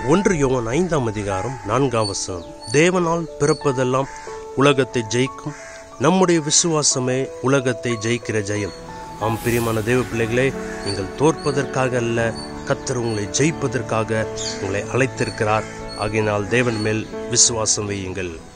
1 யோவான் 5ஆம் அதிகாரம் 4ஆம் வசனம். தேவனால் பிறப்பதெல்லாம் உலகத்தை ஜெயிக்கும், நம்முடைய விசுவாசமே உலகத்தை ஜெயிக்கிற ஜெயம். ஆம் பிரியமான தேவ பிள்ளைகளே, நீங்கள் தோற்பதற்காக அல்ல, கர்த்தர் உங்களை ஜெயிப்பதற்காக உங்களை அழைத்திருக்கிறார். ஆகையினால் தேவன் மேல் விசுவாசம் வையுங்கள்.